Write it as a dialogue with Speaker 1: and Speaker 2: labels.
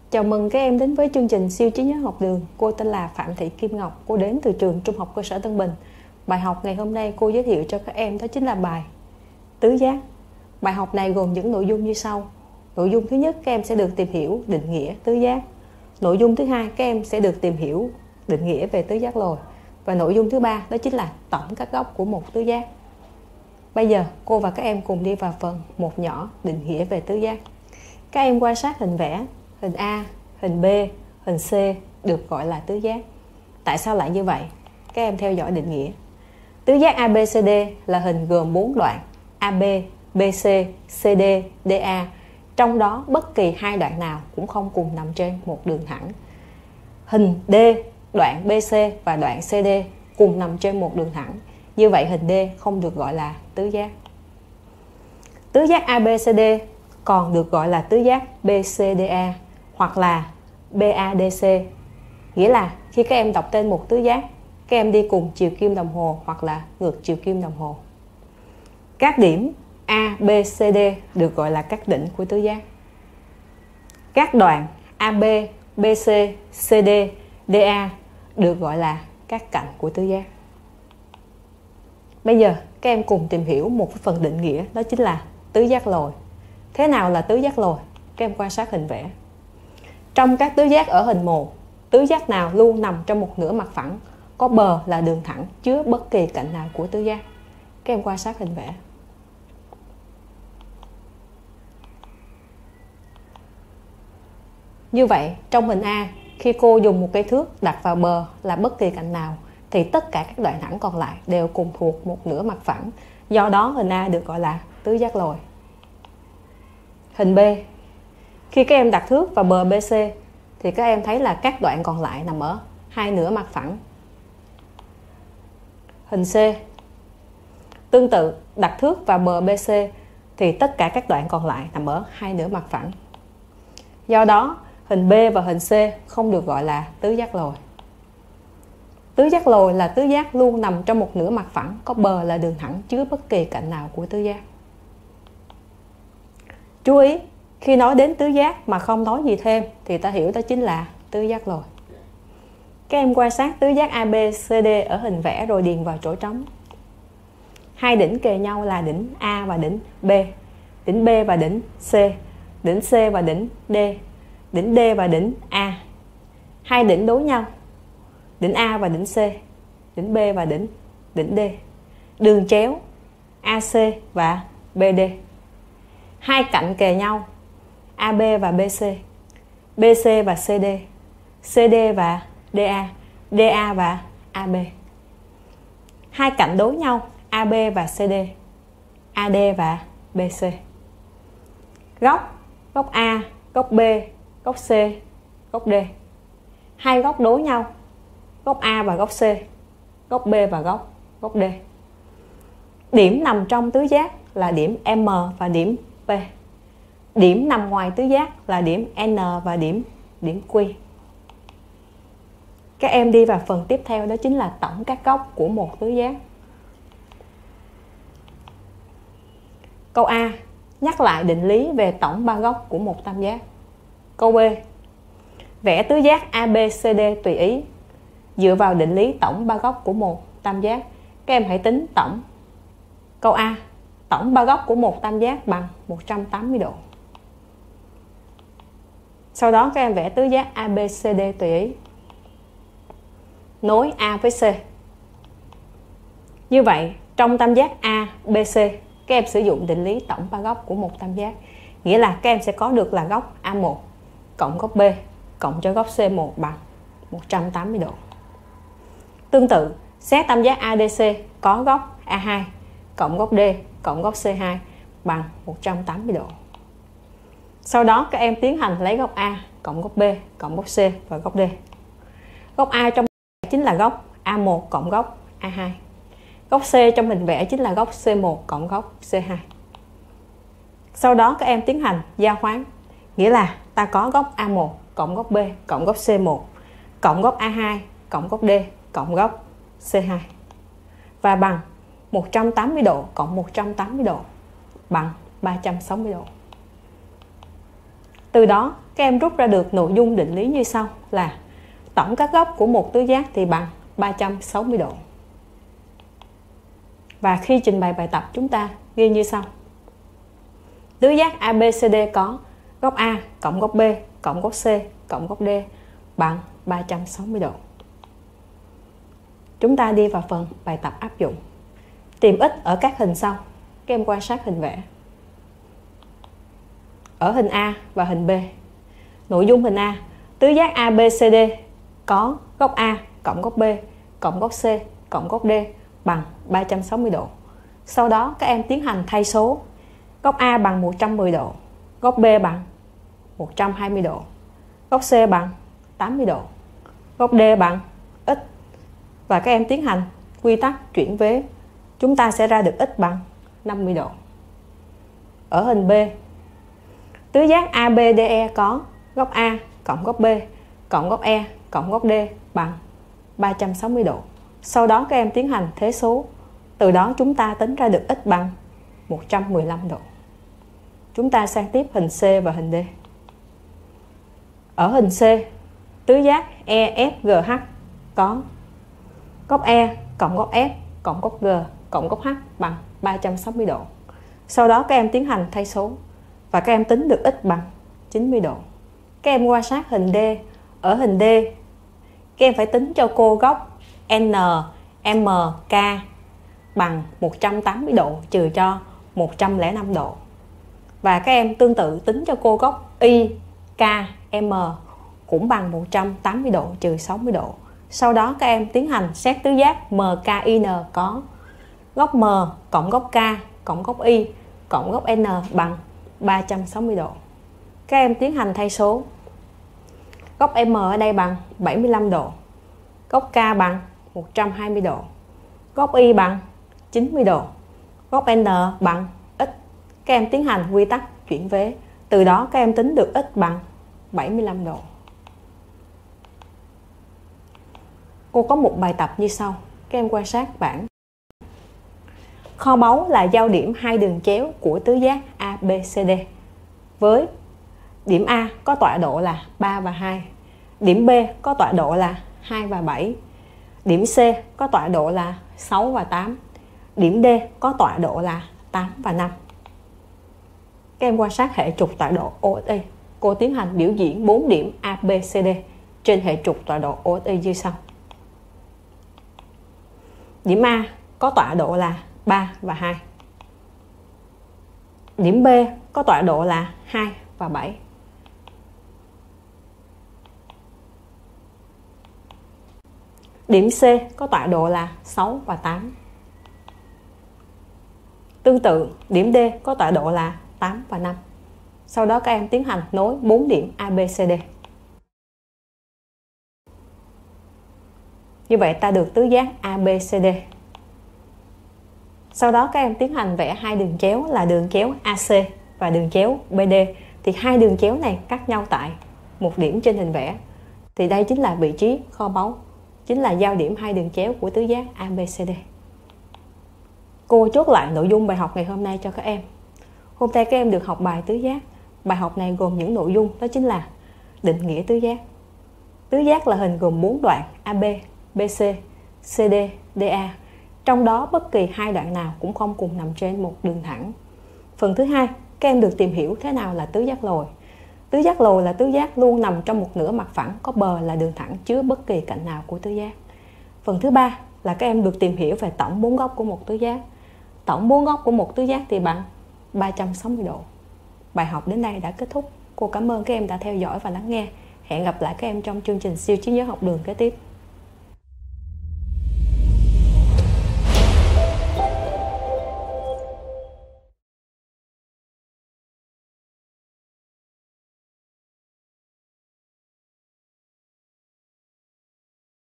Speaker 1: Chào mừng các em đến với chương trình siêu trí nhớ học đường. Cô tên là Phạm Thị Kim Ngọc, cô đến từ trường Trung học cơ sở Tân Bình. Bài học ngày hôm nay cô giới thiệu cho các em đó chính là bài tứ giác. Bài học này gồm những nội dung như sau. Nội dung thứ nhất, các em sẽ được tìm hiểu định nghĩa tứ giác. Nội dung thứ hai, các em sẽ được tìm hiểu định nghĩa về tứ giác lồi. Và nội dung thứ ba, đó chính là tổng các góc của một tứ giác. Bây giờ cô và các em cùng đi vào phần một nhỏ định nghĩa về tứ giác. Các em quan sát hình vẽ, hình A, hình B, hình C được gọi là tứ giác. Tại sao lại như vậy? Các em theo dõi định nghĩa. Tứ giác ABCD là hình gồm 4 đoạn AB, BC, CD, DA. Trong đó bất kỳ hai đoạn nào cũng không cùng nằm trên một đường thẳng. Hình D, đoạn BC và đoạn CD cùng nằm trên một đường thẳng. Như vậy hình D không được gọi là tứ giác. Tứ giác ABCD còn được gọi là tứ giác BCDA hoặc là BADC. Nghĩa là khi các em đọc tên một tứ giác, các em đi cùng chiều kim đồng hồ hoặc là ngược chiều kim đồng hồ. Các điểm A, B, C, D được gọi là các đỉnh của tứ giác. Các đoạn AB, BC, CD, DA được gọi là các cạnh của tứ giác. Bây giờ các em cùng tìm hiểu một phần định nghĩa, đó chính là tứ giác lồi. Thế nào là tứ giác lồi? Các em quan sát hình vẽ. Trong các tứ giác ở hình 1, tứ giác nào luôn nằm trong một nửa mặt phẳng, có bờ là đường thẳng chứa bất kỳ cạnh nào của tứ giác. Các em quan sát hình vẽ. Như vậy, trong hình A, khi cô dùng một cây thước đặt vào bờ là bất kỳ cạnh nào, thì tất cả các đoạn thẳng còn lại đều cùng thuộc một nửa mặt phẳng. Do đó hình A được gọi là tứ giác lồi. Hình B, khi các em đặt thước vào bờ BC thì các em thấy là các đoạn còn lại nằm ở hai nửa mặt phẳng. Hình C, tương tự đặt thước vào bờ BC thì tất cả các đoạn còn lại nằm ở hai nửa mặt phẳng. Do đó hình B và hình C không được gọi là tứ giác lồi. Tứ giác lồi là tứ giác luôn nằm trong một nửa mặt phẳng, có bờ là đường thẳng chứa bất kỳ cạnh nào của tứ giác. Chú ý, khi nói đến tứ giác mà không nói gì thêm thì ta hiểu đó chính là tứ giác lồi. Các em quan sát tứ giác ABCD ở hình vẽ rồi điền vào chỗ trống. Hai đỉnh kề nhau là đỉnh A và đỉnh B, đỉnh B và đỉnh C, đỉnh C và đỉnh D, đỉnh D và đỉnh A. Hai đỉnh đối nhau, đỉnh A và đỉnh C, đỉnh B và đỉnh D. Đường chéo AC và BD. Hai cạnh kề nhau AB và BC, BC và CD, CD và DA, DA và AB. Hai cạnh đối nhau AB và CD, AD và BC. Góc A, góc B, góc C, góc D. Hai góc đối nhau, góc A và góc C, góc B và góc D. Điểm nằm trong tứ giác là điểm M và điểm P. Điểm nằm ngoài tứ giác là điểm N và điểm Q. Các em đi vào phần tiếp theo, đó chính là tổng các góc của một tứ giác. Câu A, nhắc lại định lý về tổng ba góc của một tam giác. Câu B, vẽ tứ giác ABCD tùy ý dựa vào định lý tổng ba góc của một tam giác. Các em hãy tính tổng. Câu A, tổng ba góc của một tam giác bằng 180 độ. Sau đó các em vẽ tứ giác ABCD tùy ý nối A với C. Như vậy, trong tam giác ABC, các em sử dụng định lý tổng ba góc của một tam giác. Nghĩa là các em sẽ có được là góc A1 cộng góc B cộng cho góc C1 bằng 180 độ. Tương tự, xét tam giác ADC có góc A2 cộng góc D cộng góc C2 bằng 180 độ. Sau đó các em tiến hành lấy góc A cộng góc B cộng góc C và góc D. Góc A trong hình vẽ chính là góc A1 cộng góc A2. Góc C trong hình vẽ chính là góc C1 cộng góc C2. Sau đó các em tiến hành giao khoán. Nghĩa là ta có góc A1 cộng góc B cộng góc C1 cộng góc A2 cộng góc D cộng góc C2 và bằng 180 độ cộng 180 độ bằng 360 độ. Từ đó các em rút ra được nội dung định lý như sau là tổng các góc của một tứ giác thì bằng 360 độ. Và khi trình bày bài tập chúng ta ghi như sau. Tứ giác ABCD có góc A cộng góc B cộng góc C cộng góc D bằng 360 độ. Chúng ta đi vào phần bài tập áp dụng. Tìm x ở các hình sau. Các em quan sát hình vẽ. Ở hình A và hình B. Nội dung hình A, tứ giác ABCD có góc A cộng góc B cộng góc C cộng góc D bằng 360 độ. Sau đó các em tiến hành thay số. Góc A bằng 110 độ, góc B bằng 120 độ, góc C bằng 80 độ, góc D bằng x. Và các em tiến hành quy tắc chuyển vế. Chúng ta sẽ ra được x bằng 50 độ. Ở hình B, tứ giác ABDE có góc A cộng góc B cộng góc E cộng góc D bằng 360 độ. Sau đó các em tiến hành thế số. Từ đó chúng ta tính ra được x bằng 115 độ. Chúng ta sang tiếp hình C và hình D. Ở hình C, tứ giác EFGH có góc E cộng góc F cộng góc G cộng góc H bằng 360 độ. Sau đó các em tiến hành thay số và các em tính được x bằng 90 độ. Các em quan sát hình D. Ở hình D, các em phải tính cho cô góc NMK bằng 180 độ trừ cho 105 độ. Và các em tương tự tính cho cô góc IKM cũng bằng 180 độ trừ 60 độ. Sau đó các em tiến hành xét tứ giác MKIN có góc M cộng góc K cộng góc Y cộng góc N bằng 360 độ. Các em tiến hành thay số. Góc M ở đây bằng 75 độ, góc K bằng 120 độ, góc Y bằng 90 độ, góc N bằng x. Các em tiến hành quy tắc chuyển vế. Từ đó các em tính được x bằng 75 độ. Cô có một bài tập như sau. Các em quan sát bảng. Kho báu là giao điểm hai đường chéo của tứ giác ABCD với điểm A có tọa độ là 3 và 2, điểm B có tọa độ là 2 và 7, điểm C có tọa độ là 6 và 8, điểm D có tọa độ là 8 và 5. Các em quan sát hệ trục tọa độ OSI. Cô tiến hành biểu diễn 4 điểm ABCD trên hệ trục tọa độ OSI như sau. Điểm A có tọa độ là 3 và 2. Điểm B có tọa độ là 2 và 7. Điểm C có tọa độ là 6 và 8. Tương tự, điểm D có tọa độ là 8 và 5. Sau đó các em tiến hành nối 4 điểm ABCD. Như vậy ta được tứ giác ABCD. Sau đó các em tiến hành vẽ hai đường chéo là đường chéo AC và đường chéo BD. Thì hai đường chéo này cắt nhau tại một điểm trên hình vẽ. Thì đây chính là vị trí kho báu, chính là giao điểm hai đường chéo của tứ giác ABCD. Cô chốt lại nội dung bài học ngày hôm nay cho các em. Hôm nay các em được học bài tứ giác. Bài học này gồm những nội dung đó chính là định nghĩa tứ giác. Tứ giác là hình gồm 4 đoạn AB, BC, CD, DA. Trong đó bất kỳ hai đoạn nào cũng không cùng nằm trên một đường thẳng. Phần thứ hai, các em được tìm hiểu thế nào là tứ giác lồi. Tứ giác lồi là tứ giác luôn nằm trong một nửa mặt phẳng có bờ là đường thẳng chứa bất kỳ cạnh nào của tứ giác. Phần thứ ba là các em được tìm hiểu về tổng bốn góc của một tứ giác. Tổng bốn góc của một tứ giác thì bằng 360 độ. Bài học đến đây đã kết thúc. Cô cảm ơn các em đã theo dõi và lắng nghe. Hẹn gặp lại các em trong chương trình siêu trí nhớ học đường kế tiếp.